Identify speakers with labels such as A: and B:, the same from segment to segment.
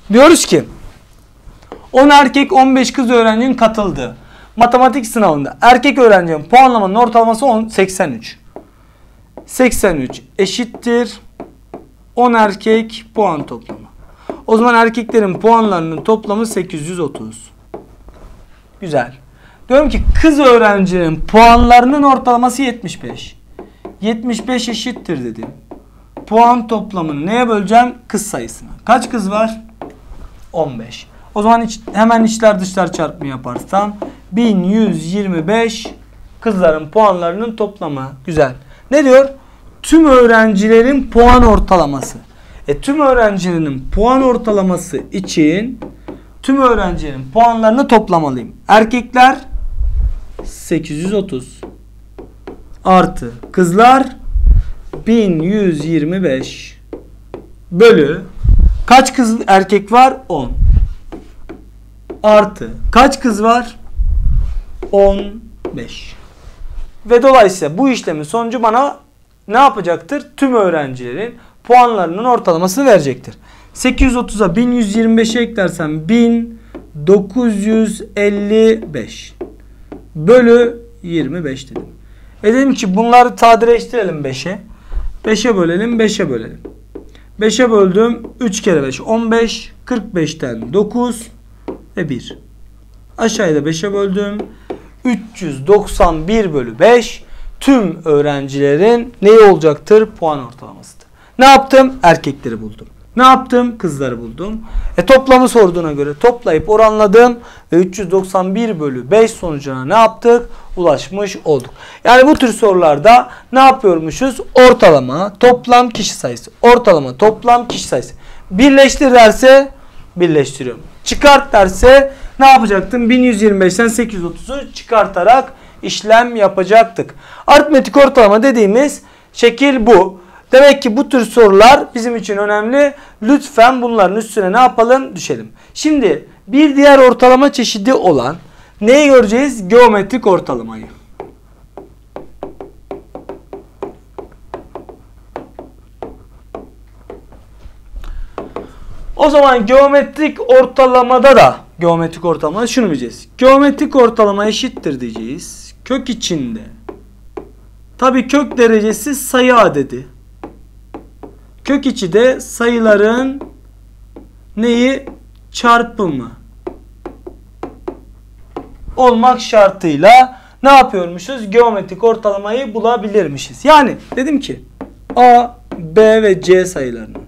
A: Diyoruz ki 10 erkek 15 kız öğrencinin katıldığı matematik sınavında erkek öğrencinin puanlamanın ortalaması 83. 83 eşittir 10 erkek puan toplamı. O zaman erkeklerin puanlarının toplamı 830. Güzel. Diyorum ki kız öğrencinin puanlarının ortalaması 75. 75 eşittir dedim. Puan toplamını neye böleceğim? Kız sayısına. Kaç kız var? 15. O zaman hemen içler dışlar çarpımı yaparsam 1125 kızların puanlarının toplamı. Güzel. Ne diyor? Tüm öğrencilerin puan ortalaması. Tüm öğrencilerin puan ortalaması için tüm öğrencilerin puanlarını toplamalıyım. Erkekler 830 artı kızlar 1125 bölü kaç kız erkek var? 10 artı kaç kız var? 15. Ve dolayısıyla bu işlemin sonucu bana ne yapacaktır? Tüm öğrencilerin puanlarının ortalamasını verecektir. 830'a 1125'e eklersem 1955 bölü 25 dedim. Dedim ki bunları sadeleştirelim 5'e. 5'e bölelim, 5'e bölelim. 5'e böldüm. 3 kere 5 15. 45'ten 9 ve 1. Aşağıya da 5'e böldüm. 391 bölü 5 tüm öğrencilerin neyi olacaktır? Puan ortalamasıdır. Ne yaptım? Erkekleri buldum. Ne yaptım? Kızları buldum. Toplamı sorduğuna göre toplayıp oranladım ve 391 bölü 5 sonucuna ne yaptık? Ulaşmış olduk. Yani bu tür sorularda ne yapıyormuşuz? Ortalama, toplam kişi sayısı. Ortalama, toplam kişi sayısı. Birleştir derse birleştiriyorum. Çıkart derse ne yapacaktım? 1125'ten 830'u çıkartarak işlem yapacaktık. Aritmetik ortalama dediğimiz şekil bu. Demek ki bu tür sorular bizim için önemli. Lütfen bunların üstüne ne yapalım? Düşelim. Şimdi bir diğer ortalama çeşidi olan neyi göreceğiz? Geometrik ortalamayı. O zaman geometrik ortalamada şunu bileceğiz. Geometrik ortalama eşittir diyeceğiz. Kök içinde. Tabii kök derecesi sayı adedi. Kök içi de sayıların neyi? Çarpımı. Olmak şartıyla ne yapıyormuşuz? Geometrik ortalamayı bulabilirmişiz. Yani dedim ki A, B ve C sayılarının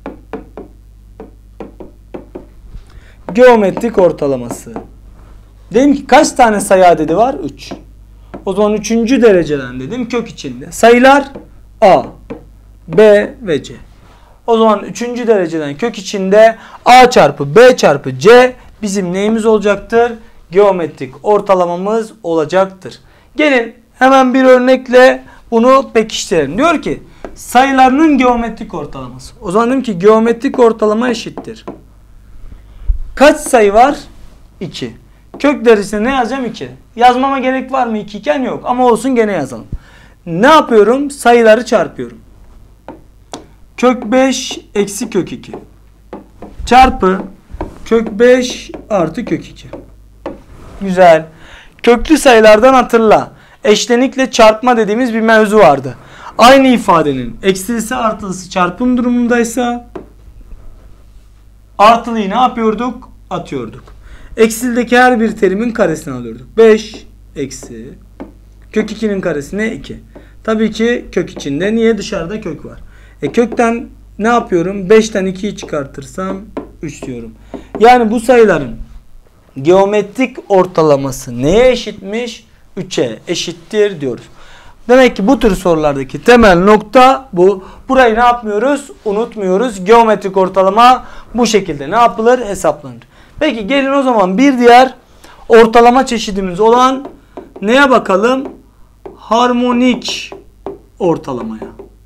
A: geometrik ortalaması. Dedim ki kaç tane sayı adedi var? 3. O zaman 3. dereceden dedim kök içinde. Sayılar A, B ve C. O zaman 3. dereceden kök içinde A çarpı B çarpı C bizim neyimiz olacaktır? Geometrik ortalamamız olacaktır. Gelin hemen bir örnekle bunu pekiştirelim. Diyor ki sayılarının geometrik ortalaması. O zaman dedim ki geometrik ortalama eşittir. Kaç sayı var? 2. Kök derecesine ne yazacağım? 2. Yazmama gerek var mı 2 iken? Yok. Ama olsun gene yazalım. Ne yapıyorum? Sayıları çarpıyorum. Kök 5 eksi kök 2 çarpı kök 5 artı kök 2. Güzel. Köklü sayılardan hatırla. Eşlenikle çarpma dediğimiz bir mevzu vardı. Aynı ifadenin eksilisi artılısı çarpım durumundaysa artılıyı ne yapıyorduk? Atıyorduk. Eksilideki her bir terimin karesini alıyorduk. 5 eksi kök 2'nin karesine 2. Tabii ki kök içinde. Niye? Dışarıda kök var. Kökten ne yapıyorum? 5'ten 2'yi çıkartırsam 3 diyorum. Yani bu sayıların geometrik ortalaması neye eşitmiş? 3'e eşittir diyoruz. Demek ki bu tür sorulardaki temel nokta bu. Burayı ne yapmıyoruz? Unutmuyoruz. Geometrik ortalama bu şekilde ne yapılır? Hesaplanır. Peki gelin o zaman bir diğer ortalama çeşidimiz olan neye bakalım? Harmonik ortalamaya.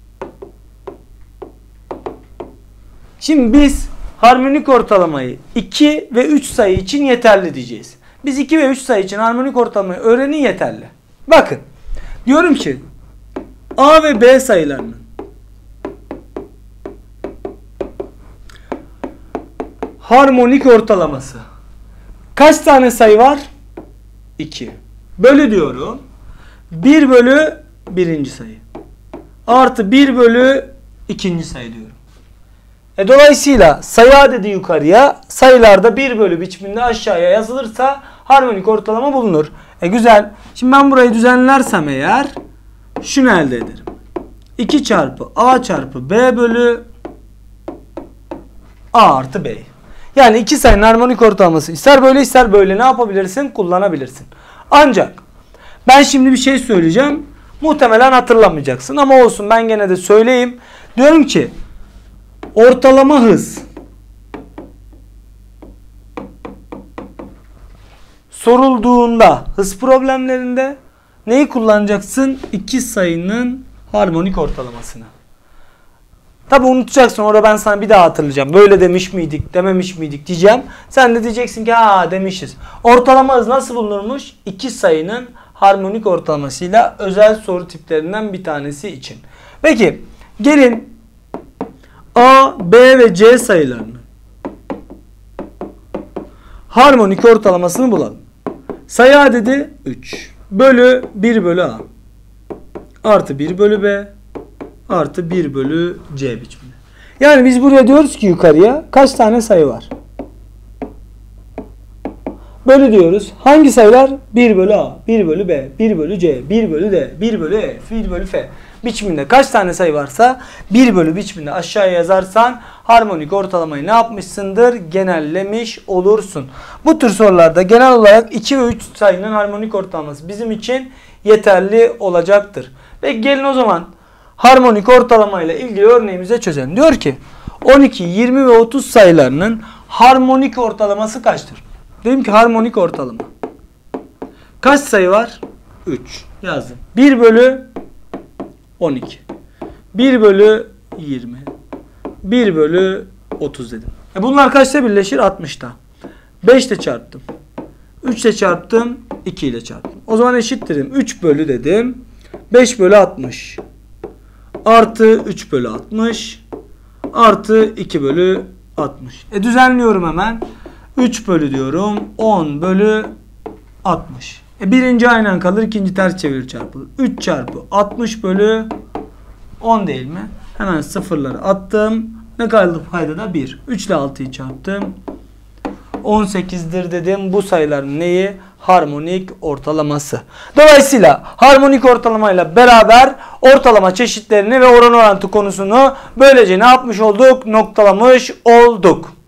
A: Şimdi biz harmonik ortalamayı 2 ve 3 sayı için yeterli diyeceğiz. Biz 2 ve 3 sayı için harmonik ortalamayı öğrenin yeterli. Bakın. Diyorum ki A ve B sayılarının harmonik ortalaması. Kaç tane sayı var? 2. Bölü diyorum. 1 bölü birinci sayı. Artı 1 bölü ikinci sayı diyorum. Dolayısıyla sayı adedi yukarıya, sayılarda 1 bölü biçiminde aşağıya yazılırsa harmonik ortalama bulunur. Güzel. Şimdi ben burayı düzenlersem eğer şunu elde ederim. 2 çarpı A çarpı B bölü A artı B. Yani iki sayının harmonik ortalaması ister böyle ister böyle ne yapabilirsin? Kullanabilirsin. Ancak ben şimdi bir şey söyleyeceğim. Muhtemelen hatırlamayacaksın ama olsun, ben gene de söyleyeyim. Diyorum ki ortalama hız sorulduğunda hız problemlerinde neyi kullanacaksın? İki sayının harmonik ortalamasını. Tabi unutacaksın, orada ben sana bir daha hatırlayacağım. Böyle demiş miydik, dememiş miydik diyeceğim. Sen de diyeceksin ki ha demişiz. Ortalama hız nasıl bulunurmuş? İki sayının harmonik ortalamasıyla, özel soru tiplerinden bir tanesi için. Peki gelin A, B ve C sayılarının harmonik ortalamasını bulalım. Sayı adedi 3 bölü 1 bölü A artı 1 bölü B artı 1 bölü C biçiminde. Yani biz buraya diyoruz ki yukarıya kaç tane sayı var? Bölü diyoruz. Hangi sayılar? 1 bölü A, 1 bölü B, 1 bölü C, 1 bölü D, 1 bölü E, 1 bölü F biçiminde kaç tane sayı varsa 1 bölü biçiminde aşağıya yazarsan harmonik ortalamayı ne yapmışsındır? Genellemiş olursun. Bu tür sorularda genel olarak 2 ve 3 sayının harmonik ortalaması bizim için yeterli olacaktır. Peki gelin o zaman harmonik ortalamayla ilgili örneğimize çözelim. Diyor ki 12, 20 ve 30 sayılarının harmonik ortalaması kaçtır? Dedim ki harmonik ortalama. Kaç sayı var? 3. Yazdım. 1 bölü 12. 1 bölü 20. 1 bölü 30 dedim. Bunlar kaçta birleşir? 60'ta. 5 ile çarptım. 3 ile çarptım. 2 ile çarptım. O zaman eşittirim. 3 bölü dedim. 5 bölü 60. Artı 3 bölü 60. Artı 2 bölü 60. Düzenliyorum hemen. 3 bölü diyorum. 10 bölü 60. Birinci aynen kalır. İkinci ters çevirir çarpılır. 3 çarpı 60 bölü 10 değil mi? Hemen sıfırları attım. Ne kaldı paydada? 1. 3 ile 6'yı çarptım. 18'dir dedim. Bu sayıların neyi? Harmonik ortalaması. Dolayısıyla harmonik ortalamayla beraber ortalama çeşitlerini ve oran orantı konusunu böylece ne yapmış olduk? Noktalamış olduk.